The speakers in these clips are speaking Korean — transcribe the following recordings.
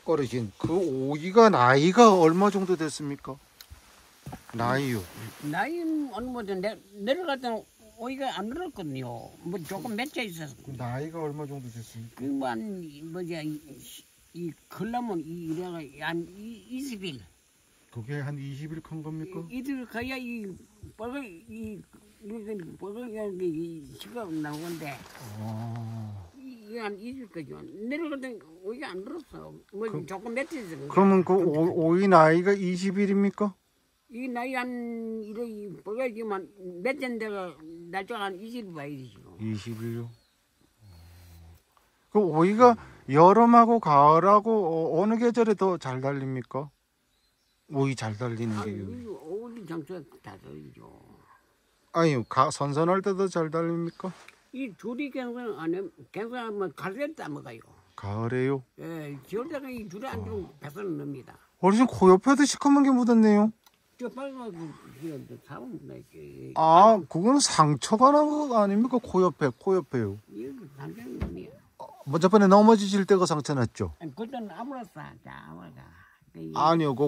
어르신, 그 오이가 나이가 얼마 정도 됐습니까? 나이요. 나이는 어느 뭐죠 내려갔던 오이가 안 늘었거든요. 뭐 조금 맺혀 있어서. 그 나이가 얼마 정도 됐습니까? 그만 뭐지 이 걸라면 이래가 한 20일. 그게 한 20일 큰 겁니까? 이들 가야 이 빨간 이 빨간 이 시가 나오는데. 이게 한 20일까지 내려갔던 오이가 안 늘었어. 뭐 조금 맺혀 있어. 그러면 그 오이 나이가 20일입니까? 이 나이 한 이래 빨간지만 맺은 데가 날짜 한 20일 봐야지요. 20일요. 그 오이가 여름하고 가을하고 어느 계절에 더 잘 달립니까? 오이 잘 달리는 게요. 오이 장수가 다 달리죠. 아니, 선선할 때도 잘 달립니까? 이 줄이 갱생 안 해, 갱생하면 가을에 따먹어요. 가을에요? 예, 겨울에가 이 줄이 안 주면 배선을 넣습니다. 어르신 코 옆에도 시커먼 게 묻었네요. 저 빨간 거 사면 나지. 아, 그거는 상처가 난 거 아닙니까? 코 옆에요. 이거 단장이 놈이야. 뭐 저번에 넘어지실 때가 상처 났죠? 그때는 아무렇다, 자 아무렇다. 아니요, 그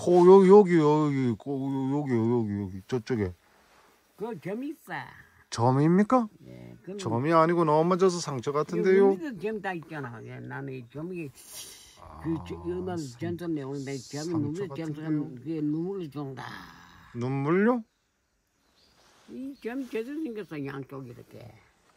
여기 저쪽에. 그 점이 있어. 점입니까? 예, 점이 아니고 넘어져서 상처 같은데요. 우리도 점 다 있잖아. 예, 나는 이 점이 음악 전선 내오는데 점이 눈물 점선 그게 눈물을 준다. 눈물요? 이 점이 제대로 생겼어 양쪽 이렇게.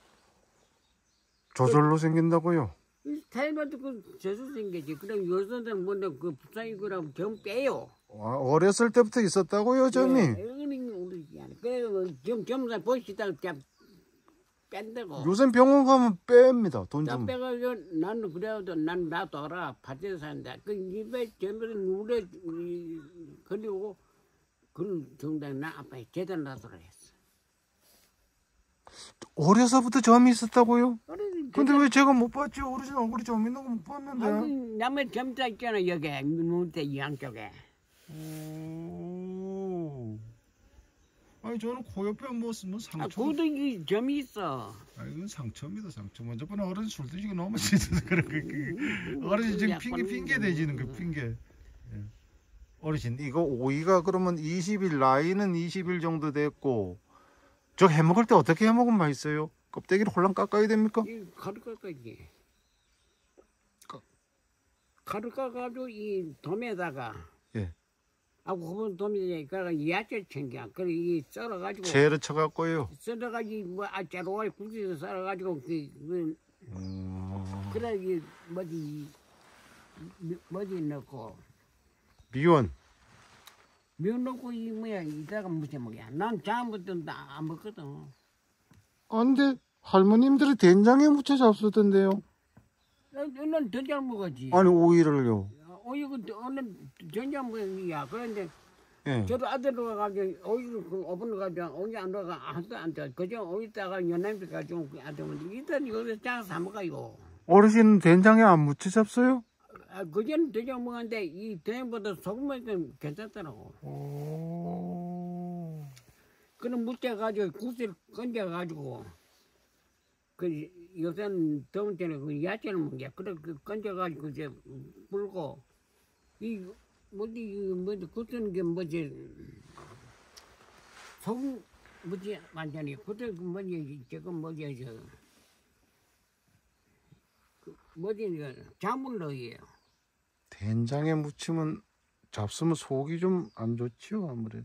저절로 생긴다고요? 타이머도 그 제대로 생겼지. 그럼 요새는 뭔데 그 부산이 그러면 점 빼요. 어렸을 때부터 있었다고요, 점이? 그래서 점사 보시다가 뺀다고. 요새 병원 가면 뺍니다. 돈 좀. 빼가지고 나는 그래도 난 나도 알아. 밭에서 산다. 그 입에 점을 눈에 걸리고 그런 정당 나 아빠에 제대로 나서라 했어. 어려서부터 점이 있었다고요? 근데 왜 제가 못 봤죠? 어르신 얼굴이 점 있는 거 못 봤는데. 남의 점자 있잖아 여기 눈대 양쪽에. 아니 저는 코 옆에 뭐 상처. 그것도 이 점이 있어. 아 이건 상처입니다. 상처. 먼저 번에 어르신 술 드시고 넘어지셔서 그런 거. 어르신 지금 핑계 대지는 거 핑계. 예. 어르신 이거 오이가 그러면 20일 나이는 20일 정도 됐고 저 해먹을 때 어떻게 해먹으면 맛있어요? 껍데기를 홀랑 깎아야 됩니까? 가루 깎아야지. 가루 깎아가지고 이 돔에다가. 예. 하고 그분 돔에 야채 챙겨. 그래 이 썰어가지고. 채를 쳐갖고요. 썰어가지고 뭐 자로가 국수에서 썰어가지고 그래 이 뭐지 넣고. 미원. 면 넣고 이 뭐야 이따가 무쳐 먹야. 난 다음부터 안 먹거든. 아 근데 할머님들이 된장에 무쳐 잡수던데요. 너는 더 잘 먹었지. 아니 오이를요. 오이고 오늘 된장 먹이야. 그런데 예. 저도 아들 와가지고 오이를 그 오븐 가지고 오이 안 넣어가 안 돼. 그저 오이다가 연남비 가지고 아들은 이따 여기서 짜 사 먹어요. 어르신 된장에 안 무쳐 잡숴요? 그전에 된장 먹었는데 이 된장보다 소금이 괜찮더라고. 그럼 묻혀가지고 국수를 건져가지고 그 요새는 더운 때는 그 야채를 먹냐. 그래 그 건져가지고 이제 불고 이 뭐지 굳는 게 뭐지 소금 뭐지 완전히 굳은 그 뭐지 저거 뭐지 뭐지 자물 넣어요. 된장에 무치면 잡수면 속이 좀 안 좋지요 아무래도.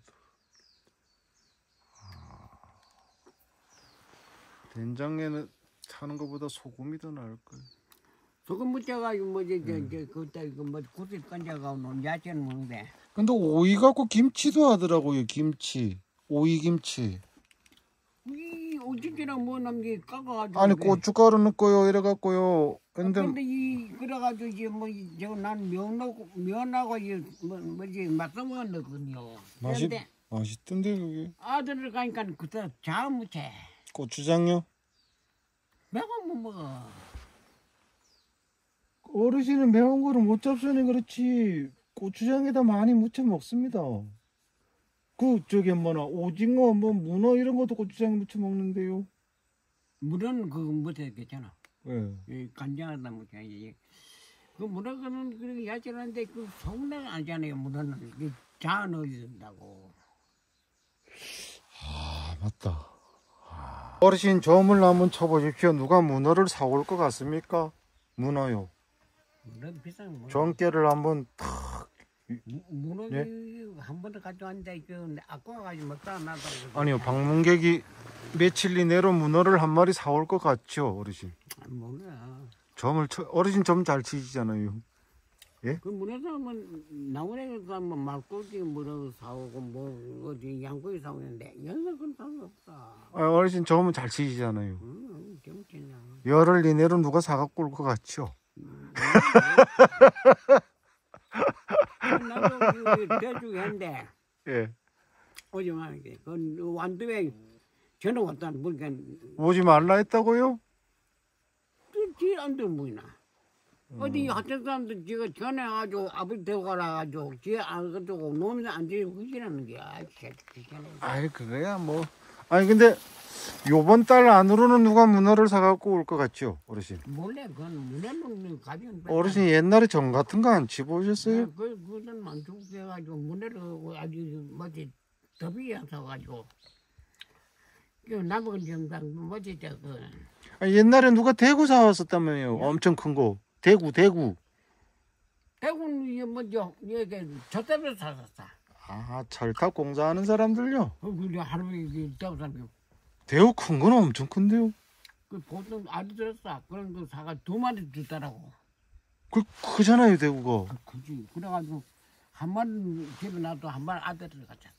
된장에는 타는 것보다 소금이 더 나을 거예요. 소금 묻혀가지고 뭐지 그때 뭐 굳이 건져가지고 야채는 먹는데. 근데 오이 갖고 김치도 하더라고요. 김치, 오이 김치. 이 오징어랑 뭐 남기 깎아가지고. 아니 고춧가루 넣고요, 이래 갖고요. 근데 이 그래가지고 이제 뭐 저 난 면하고 이 뭐지 맛소금 넣거든요. 맛있던데 그게. 아들을 가니까 그때 잘 묻혀. 고추장요? 매운 못 먹어. 어르신은 매운 거를 못 잡수니 그렇지 고추장에다 많이 무쳐 먹습니다. 그 저기 뭐나 오징어 뭐 문어 이런 것도 고추장에 무쳐 먹는데요. 물은 그거 못해 괜찮아. 예. 간장에다 묻혀야지. 그 문어는 그렇게 야채하는데 그 속내가 아니잖아요. 문어는 그 자 넣어야 된다고. 아, 맞다. 어르신 점을 한번 쳐보십시오. 누가 문어를 사올 것 같습니까? 문어요. 문어 비싼 문어. 전개를 한번 탁. 문어 예? 한 번도 가져왔는데 그 아까 가지고 먹다가 나도. 아니요, 방문객이 며칠 이내로 문어를 한 마리 사올 것 같죠, 어르신? 뭐야? 점을 쳐, 어르신 점 잘 치시잖아요. 그 문어 사면 나무래 가면 말고기 문어 사오고 뭐 어디 양고기 사오는데 여기서 그런 사람 없다. 아, 어르신 점은 잘 치시잖아요. 재밌겠냐? 열흘 이내로 누가 사갖고 올 것 같죠? 나도 그 대주했는데 예. 오지 말게. 그 완도에 전화 왔다는 보니까 오지 말라 했다고요? 뒤안 들보이나. 어디 하천 사람들 지가 전화가지고 아버지 데리고 가라가지고 지안 가지고 놈이 안 데리고 그지라는 게 아이, 그거야 뭐. 아니 근데 요번 달 안으로는 누가 문어를 사갖고 올 것 같죠, 어르신? 몰래 그건 문에는 가지고 어르신 옛날에 점 같은 거 안 치보셨어요? 그건 만두고 해가지고 문에를 아주 뭐지 더비에 사가지고 그 나머지 정당 뭐지 저그 아니, 옛날에 누가 대구 사왔었다며요. 엄청 큰 거. 대구. 대구는 이게 뭐죠 이게 저때부터 사셨다. 아, 철탑 공사하는 사람들요? 그게 할아버지 대구 사람 대구 큰 거는 엄청 큰데요? 그 보통 알이 들었어. 그런 거 사가 2마리 주더라고. 그 크잖아요, 대구가. 그지. 그래가지고 한 마리 집에 놔도 한 마리 아들을 가졌어.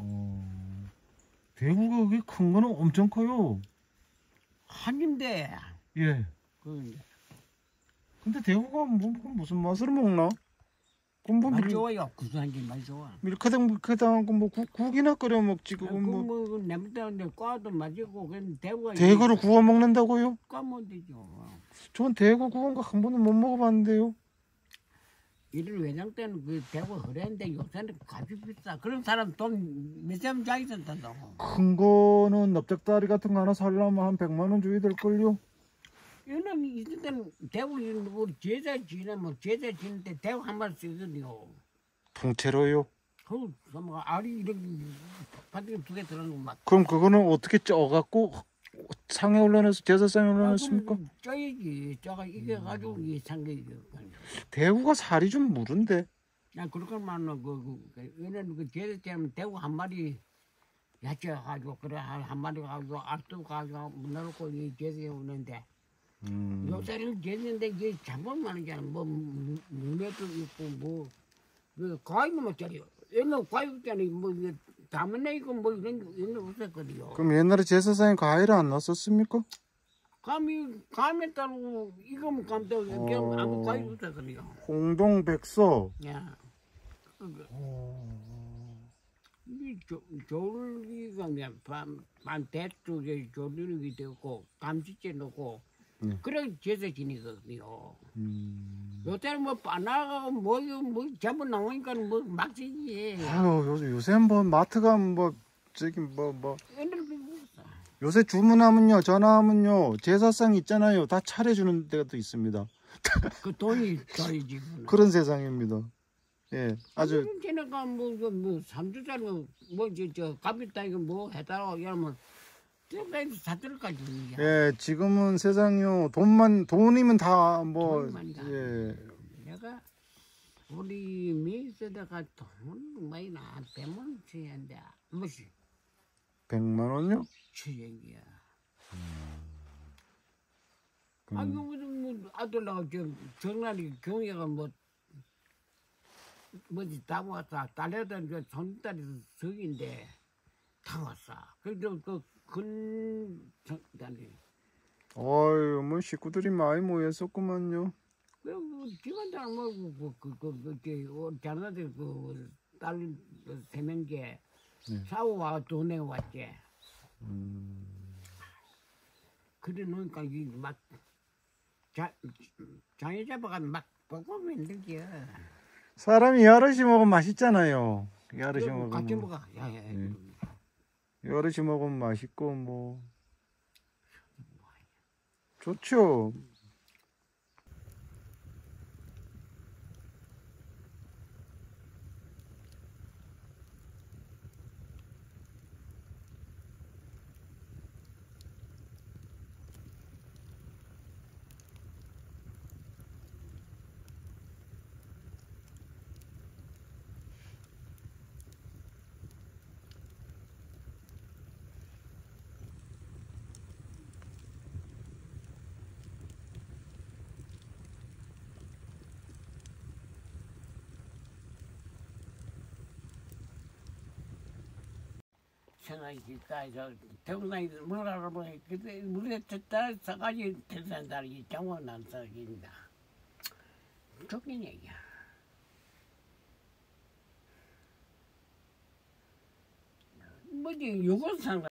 대구가 그게 큰 거는 엄청 커요. 한인데 예. 그 근데 대구가 무슨 맛으로 먹나? 그럼 뭐 많이 좋아요. 구수한 게 많이 좋아. 밀크당하고 뭐 국이나 끓여 먹지 그건 뭐. 뭐 냄새인데 꽈도 맞고 그냥 대구가 대구를 구워 먹는다고요? 꽈면 되죠. 전 대구 구운 거 한 번도 못 먹어봤는데요. 이런 외장 때는 그 대구 허랬는데 요새는 값이 비싸. 그런 사람 돈 몇천 장이 쓴다고. 큰 거는 납작다리 같은 거 하나 살려면 한 100만 원 줘야 될걸요? 이놈 있을 때는 대구 우리 제자 지내 뭐 제자 지는데 대구 한 마리 쓰거든요. 통째로요? 뭐 알이 이렇게 바닥에 2개 들어가는 막. 그럼 그거는 어떻게 쪄갖고 상에 올려놔서 제사상에 올려놨습니까? 쪄야지. 쪄가 이게 가지고 이 상계. 대구가 살이 좀 무른데. 나 그렇게만 얘는 그 제자 때는 대구 한 마리 야채 가지고 그래 한 마리 가지고 알도 가지고 넣고 이 제사에 오는데. 요새는 됐는데 이게 잠깐만 하잖아. 뭐 문에도 있고 뭐그 과일 뭐짜리 옛날 과일 있잖아요. 뭐 이게 다문에 있고 뭐 이런 거 옛날 없었거든요. 그럼 옛날에 제사상에 과일을 안 넣었습니까? 감에 따르고 이거면 감도 그냥 아무 과일 없었거든요. 홍동백서. 야, 이 조리가 그냥 반 대쪽에 조리기 되고 감지째 넣고. 그래 제사 지내거든요. 요새는 뭐 바나가 뭐 전부 나오니까 뭐 막 지지. 아유 요새 뭐 마트 가면 뭐 저기 뭐 옛날에 비쌌어. 요새 주문하면요 전화하면요 제사상 있잖아요 다 차려주는 데가 있습니다. 그 돈이 더이지. 그런 세상입니다. 예, 아주. 걔네가 뭐 3주짜리 뭐저 값있다 이거 뭐 해달라고 이러면. 사들까지. 예, 지금은 세상이요 돈이면 다 뭐. 예. 내가 우리 미세다가 돈 많이 나 100만 원 주는데 무시. 100만 원요? 추정이야. 아 뭐 아들하고 정날이 경애가 뭐지 다 왔다. 딸애들 저 손딸이 석인데 다 왔어. 그래도 근단이. 어유 뭐 식구들이 많이 모였었구만요. 그 집안장 뭐그 자녀들 그딸 3명째 사오와 돈에 왔지. 그래 놓으니까 막 장애 잡아가 막 볶으면 힘들지. 사람이 여럿이 먹으면 맛있잖아요. 여럿이 먹으면. 같이 먹어. 여럿이 먹으면 맛있고 뭐 좋죠. 생각이 있다. 대구장에서 뭘 알아보니 그때 물에 쳤다 싸가지 대산다리 이 장원 난 사기입니다. 좋긴 얘기야. 뭐지 요건 상관.